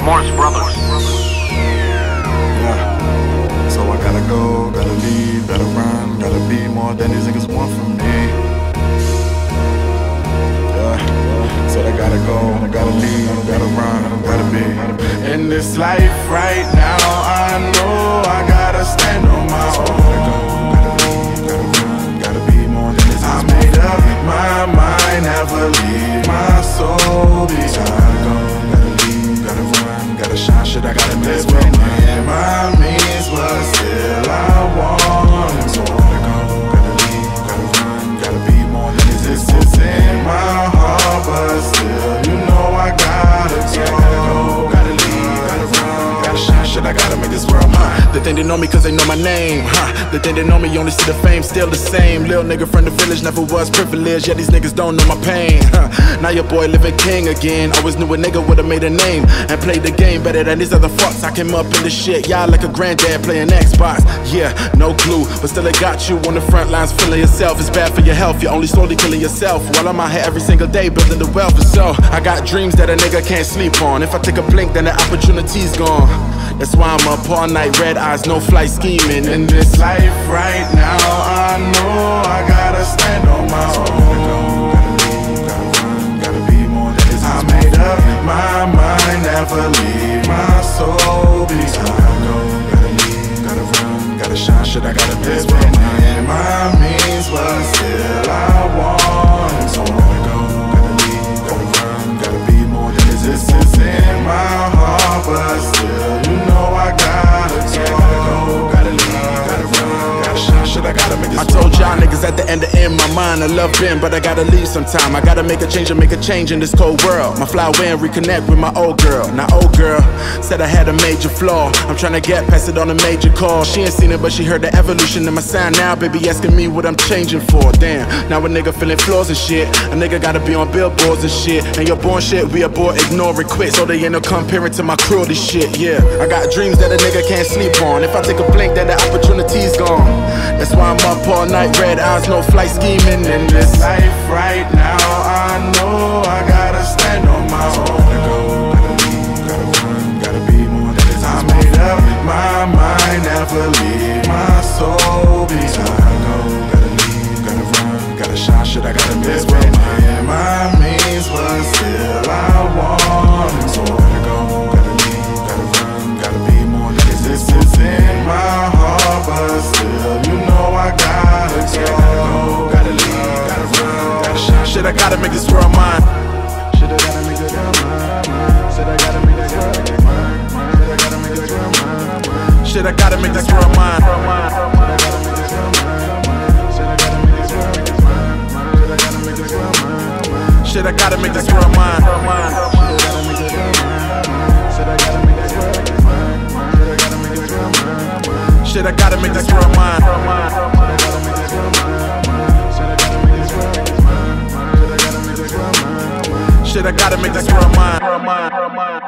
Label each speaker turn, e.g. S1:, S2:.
S1: Morris Brothers.
S2: Yeah. So I gotta go, gotta leave, gotta run, gotta be more than these niggas want from me. Yeah. Said I gotta go, I gotta leave, gotta run, gotta be. In this life right now, I know I gotta stand on my own. I made up my mind, never leave my soul behind. Gotta leave, gotta run, gotta shine, shit I gotta miss with my means, but still I want more. Gotta leave, gotta run, gotta be more than this is in my heart, but still, you know I gotta go. Gotta leave, gotta run, gotta shine, shit I gotta make this world mine.
S3: They think they know me cause they know my name, They think they know me, only see the fame, still the same. Lil nigga from the village, never was privileged, yeah these niggas don't know my pain, Now your boy living king again. Always knew a nigga would've made a name and played the game better than these other fucks. I came up in the shit, y'all like a granddad playing Xbox. Yeah, no clue, but still it got you on the front lines feeling yourself. It's bad for your health, you're only slowly killing yourself. While I'm out here every single day building the wealth. And so, I got dreams that a nigga can't sleep on. If I take a blink, then the opportunity's gone. That's why I'm up all night, red eyes, no flight scheming.
S2: In this life right now, I know I gotta stand on my own. Gotta leave, gotta run, gotta be more than this. I made up my mind, never leave my soul behind. Gotta leave, gotta run, gotta shine, shit I gotta miss with my means, but still I want more. Gotta leave, gotta run, gotta be more than this. This is in my heart, but still, you know I gotta go. Gotta leave, gotta run, gotta shine, shit I gotta make this.
S3: I told y'all niggas at the end of in my mind I love Ben, but I gotta leave sometime. I gotta make a change and make a change in this cold world. My fly away and reconnect with my old girl. Now old girl said I had a major flaw. I'm trying to get past it on a major call. She ain't seen it, but she heard the evolution in my sound. Now baby asking me what I'm changing for. Damn, now a nigga feeling flaws and shit. A nigga gotta be on billboards and shit. And you're born shit, we abort, ignore it, quit. So they ain't no comparing to my cruelty shit, yeah. I got dreams that a nigga can't sleep on. If I take a blink, then the opportunity's gone. That's why I'm up all night, red eyes, no flight scheming.
S2: In this life right now, I know I gotta stand on my own. Gotta leave, gotta run, gotta be more than this. I made up my mind, never leave my soul behind. Gotta leave, gotta run, gotta shine, shit I gotta miss with my means, but still I want more. Gotta leave, gotta run, gotta be more than this. This is in my heart, but still, you know I gotta go. Gotta leave, gotta run, gotta shine,
S3: shit I gotta make this world mine.
S2: Shit I gotta make this world mine. Shit I gotta make this world mine. Shit I gotta make this world mine.
S3: Shit I gotta make this world mine. Shit I gotta make this world mine. Shit I gotta make this world mine. Shit I gotta make this world mine.